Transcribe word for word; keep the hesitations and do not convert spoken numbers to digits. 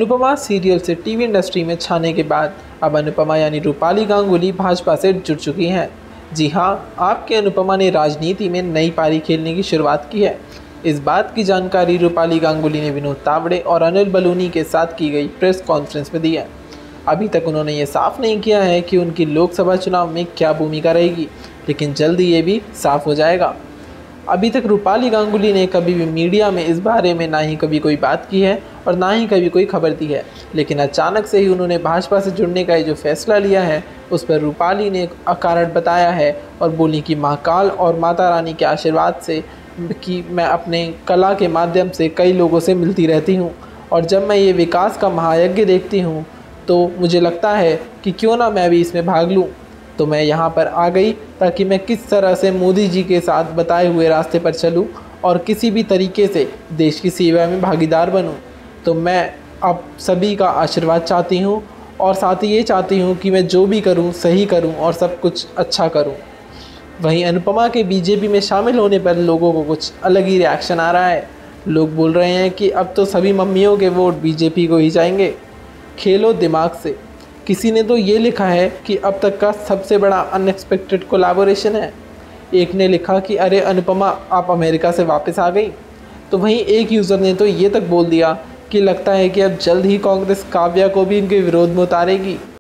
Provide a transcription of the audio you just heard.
Anupama serial से TV industry में छाने के बाद अब अनुपमा यानी रूपाली गांगुली भाजपा से जुड़ चुकी हैं। जी हाँ, आपके अनुपमा ने राजनीति में नई पारी खेलने की शुरुआत की है। इस बात की जानकारी रूपाली गांगुली ने विनोद तावड़े और अनिल बलूनी के साथ की गई प्रेस कॉन्फ्रेंस में दी है। अभी तक उन्होंने ये साफ नहीं किया है कि उनकी लोकसभा चुनाव में क्या भूमिका रहेगी, लेकिन जल्द ही ये भी साफ हो जाएगा। अभी तक रूपाली गांगुली ने कभी भी मीडिया में इस बारे में ना ही कभी कोई बात की है और ना ही कभी कोई खबर दी है, लेकिन अचानक से ही उन्होंने भाजपा से जुड़ने का ये जो फैसला लिया है उस पर रूपाली ने अकारण बताया है और बोली कि महाकाल और माता रानी के आशीर्वाद से कि मैं अपने कला के माध्यम से कई लोगों से मिलती रहती हूँ और जब मैं ये विकास का महायज्ञ देखती हूँ तो मुझे लगता है कि क्यों ना मैं भी इसमें भाग लूँ। तो मैं यहाँ पर आ गई ताकि मैं किस तरह से मोदी जी के साथ बताए हुए रास्ते पर चलूँ और किसी भी तरीके से देश की सेवा में भागीदार बनूँ। तो मैं अब सभी का आशीर्वाद चाहती हूँ और साथ ही ये चाहती हूँ कि मैं जो भी करूँ सही करूँ और सब कुछ अच्छा करूँ। वहीं अनुपमा के बीजेपी में शामिल होने पर लोगों को कुछ अलग ही रिएक्शन आ रहा है। लोग बोल रहे हैं कि अब तो सभी मम्मियों के वोट बीजेपी को ही जाएंगे। खेलो दिमाग से। किसी ने तो ये लिखा है कि अब तक का सबसे बड़ा अनएक्सपेक्टेड कोलैबोरेशन है। एक ने लिखा कि अरे अनुपमा आप अमेरिका से वापस आ गई। तो वहीं एक यूज़र ने तो ये तक बोल दिया कि लगता है कि अब जल्द ही कांग्रेस काव्या को भी इनके विरोध में उतारेगी।